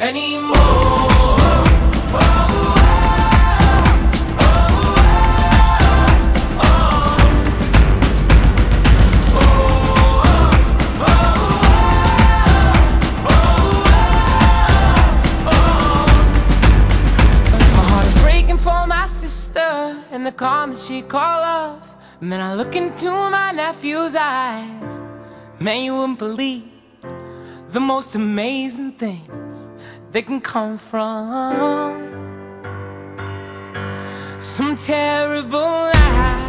anymore. And the calm that she call off. Man, I look into my nephew's eyes. Man, you wouldn't believe the most amazing things that can come from some terrible lies.